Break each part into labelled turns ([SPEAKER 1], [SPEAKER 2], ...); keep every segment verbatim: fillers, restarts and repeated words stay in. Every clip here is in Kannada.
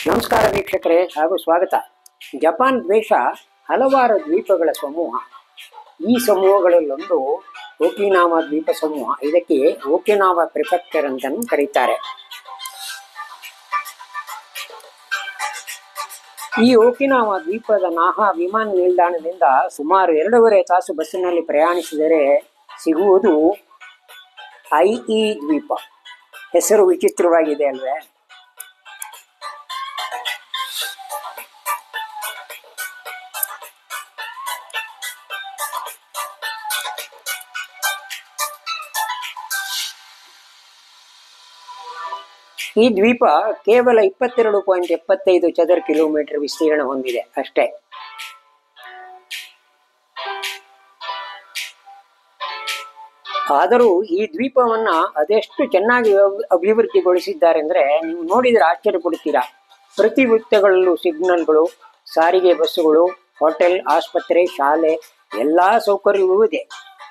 [SPEAKER 1] ನಮಸ್ಕಾರ ವೀಕ್ಷಕರೇ ಹಾಗೂ ಸ್ವಾಗತ. ಜಪಾನ್ ದೇಶ ಹಲವಾರು ದ್ವೀಪಗಳ ಸಮೂಹ. ಈ ಸಮೂಹಗಳಲ್ಲೊಂದು ಓಕಿನಾವಾ ದ್ವೀಪ ಸಮೂಹ. ಇದಕ್ಕೆ ಓಕಿನಾವಾ ಪ್ರಿಫೆಕ್ಚರ್ ಅಂತಲೂ ಕರೀತಾರೆ. ಈ ಓಕಿನಾವಾ ದ್ವೀಪದ ನಾಹಾ ವಿಮಾನ ನಿಲ್ದಾಣದಿಂದ ಸುಮಾರು ಎರಡೂವರೆ ತಾಸು ಬಸ್ಸಿನಲ್ಲಿ ಪ್ರಯಾಣಿಸಿದರೆ ಸಿಗುವುದು ಐಇ ದ್ವೀಪ. ಹೆಸರು ವಿಚಿತ್ರವಾಗಿದೆ ಅಲ್ವೇ? ಈ ದ್ವೀಪ ಕೇವಲ ಇಪ್ಪತ್ತೆರಡು ಪಾಯಿಂಟ್ ಎಪ್ಪತ್ತೈದು ಚದರ ಕಿಲೋಮೀಟರ್ ವಿಸ್ತೀರ್ಣ ಹೊಂದಿದೆ ಅಷ್ಟೇ. ಆದರೂ ಈ ದ್ವೀಪವನ್ನ ಅದೆಷ್ಟು ಚೆನ್ನಾಗಿ ಅಭಿವೃದ್ಧಿಗೊಳಿಸಿದ್ದಾರೆ ಅಂದ್ರೆ ನೀವು ನೋಡಿದ್ರೆ ಆಶ್ಚರ್ಯ ಪಡುತ್ತೀರಾ. ಪ್ರತಿ ವೃತ್ತಗಳಲ್ಲೂ ಸಿಗ್ನಲ್ಗಳು, ಸಾರಿಗೆ ಬಸ್ಸುಗಳು, ಹೋಟೆಲ್, ಆಸ್ಪತ್ರೆ, ಶಾಲೆ ಎಲ್ಲಾ ಸೌಕರ್ಯವೂ ಇದೆ.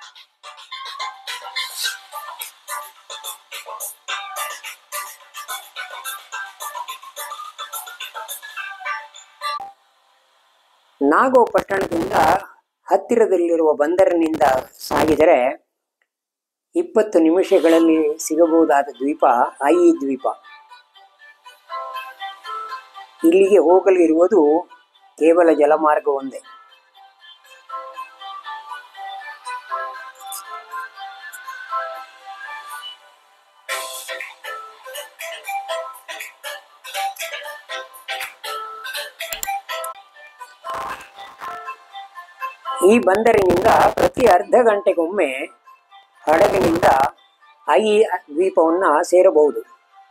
[SPEAKER 1] ನಾಗೋ ಪಟ್ಟಣದಿಂದ ಹತ್ತಿರದಲ್ಲಿರುವ ಬಂದರಿನಿಂದ ಸಾಗಿದರೆ ಇಪ್ಪತ್ತು ನಿಮಿಷಗಳಲ್ಲಿ ಸಿಗಬಹುದಾದ ದ್ವೀಪ ಐಇ ದ್ವೀಪ. ಇಲ್ಲಿಗೆ ಹೋಗಲು ಇರುವುದು ಕೇವಲ ಜಲಮಾರ್ಗ ಒಂದೇ. ಈ ಬಂದರಿನಿಂದ ಪ್ರತಿ ಅರ್ಧ ಗಂಟೆಗೊಮ್ಮೆ ಹಡಗಿನಿಂದ ಐಇ ದ್ವೀಪವನ್ನ ಸೇರಬಹುದು.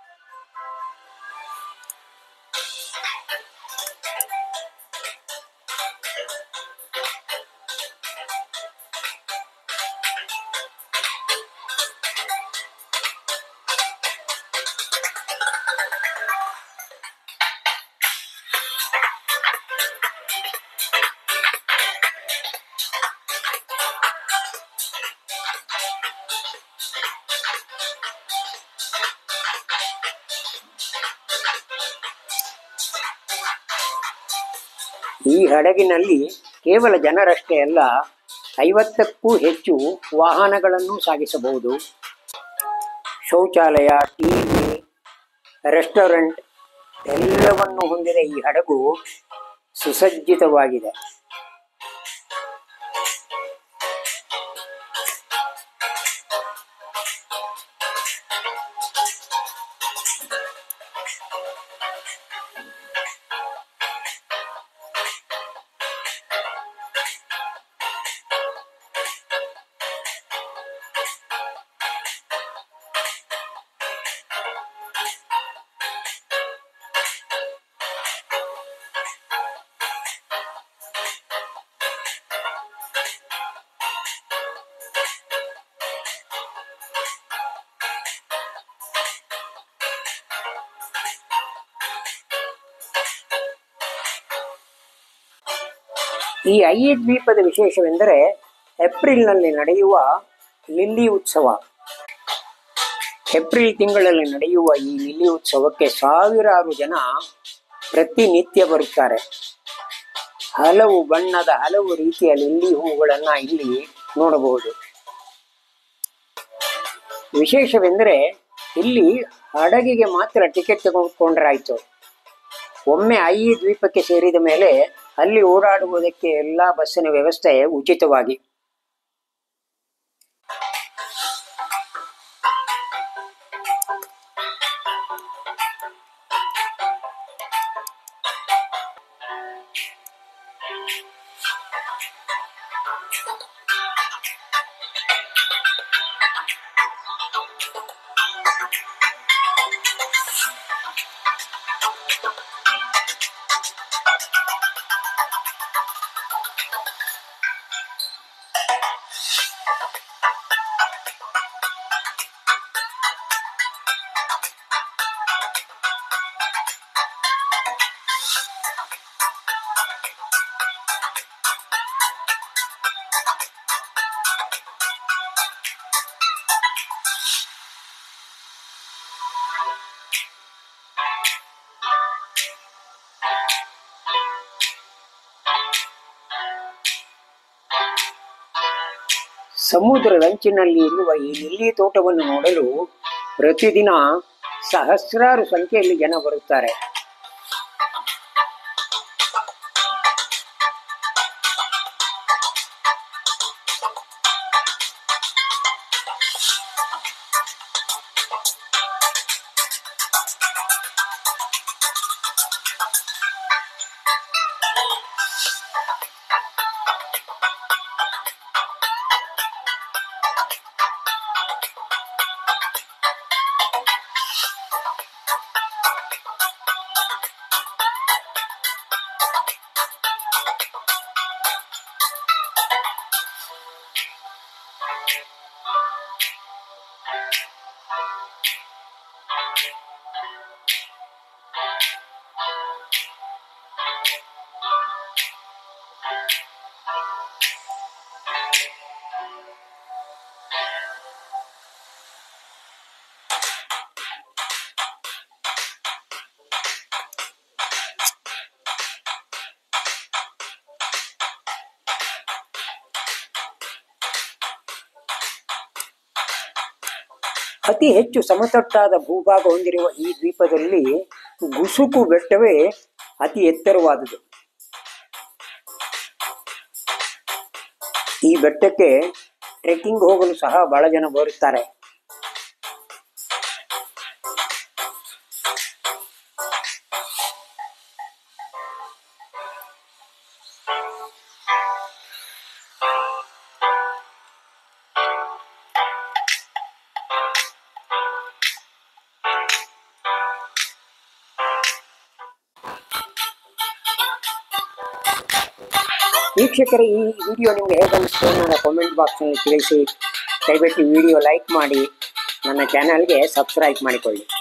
[SPEAKER 1] ಈ ಹಡಗಿನಲ್ಲಿ ಕೇವಲ ಜನರಷ್ಟೇ ಅಲ್ಲ, ಐವತ್ತಕ್ಕೂ ಹೆಚ್ಚು ವಾಹನಗಳನ್ನು ಸಾಗಿಸಬಹುದು. ಶೌಚಾಲಯ, ಟಿವಿ, ರೆಸ್ಟೋರೆಂಟ್ ಎಲ್ಲವನ್ನು ಹೊಂದಿದ ಈ ಹಡಗು ಸುಸಜ್ಜಿತವಾಗಿದೆ. ಈ ಐಇ ದ್ವೀಪದ ವಿಶೇಷವೆಂದರೆ ಏಪ್ರಿಲ್ನಲ್ಲಿ ನಡೆಯುವ ಲಿಲ್ಲಿ ಉತ್ಸವ. ಏಪ್ರಿಲ್ ತಿಂಗಳಲ್ಲಿ ನಡೆಯುವ ಈ ಲಿಲ್ಲಿ ಉತ್ಸವಕ್ಕೆ ಸಾವಿರಾರು ಜನ ಪ್ರತಿನಿತ್ಯ ಬರುತ್ತಾರೆ. ಹಲವು ಬಣ್ಣದ ಹಲವು ರೀತಿಯ ಲಿಲ್ಲಿ ಹೂವುಗಳನ್ನ ಇಲ್ಲಿ ನೋಡಬಹುದು. ವಿಶೇಷವೆಂದರೆ ಇಲ್ಲಿ ಹಡಗಿಗೆ ಮಾತ್ರ ಟಿಕೆಟ್ ತೆಗೆದುಕೊಂಡ್ರಾಯ್ತು. ಒಮ್ಮೆ ಐಇ ದ್ವೀಪಕ್ಕೆ ಸೇರಿದ ಮೇಲೆ ಅಲ್ಲಿ ಓಡಾಡುವುದಕ್ಕೆ ಎಲ್ಲಾ ಬಸ್ಸಿನ ವ್ಯವಸ್ಥೆ ಉಚಿತವಾಗಿ. ಸಮುದ್ರದಂಚಿನಲ್ಲಿ ಇರುವ ಈ ಲಿಲ್ಲಿ ತೋಟವನ್ನು ನೋಡಲು ಪ್ರತಿದಿನ ಸಹಸ್ರಾರು ಸಂಖ್ಯೆಯಲ್ಲಿ ಜನ ಬರುತ್ತಾರೆ. ಅತಿ ಹೆಚ್ಚು ಸಮತಟ್ಟಾದ ಭೂಭಾಗ ಹೊಂದಿರುವ ಈ ದ್ವೀಪದಲ್ಲಿ ಗುಸುಕು ಬೆಟ್ಟವೇ ಅತಿ ಎತ್ತರವಾದುದು. ಈ ಬೆಟ್ಟಕ್ಕೆ ಟ್ರೆಕ್ಕಿಂಗ್ ಹೋಗಲು ಸಹ ಬಹಳ ಜನ ಬರುತ್ತಾರೆ. ವೀಕ್ಷಕರೇ, ಈ ವಿಡಿಯೋ ನಿಮಗೆ ಹೇಗೆ ಅನಿಸ್ತು ನನ್ನ ಕಾಮೆಂಟ್ ಬಾಕ್ಸ್ನಲ್ಲಿ ತಿಳಿಸಿ. ದಯವಿಟ್ಟು ವಿಡಿಯೋ ಲೈಕ್ ಮಾಡಿ, ನನ್ನ ಚಾನಲ್ಗೆ ಸಬ್ಸ್ಕ್ರೈಬ್ ಮಾಡಿಕೊಳ್ಳಿ.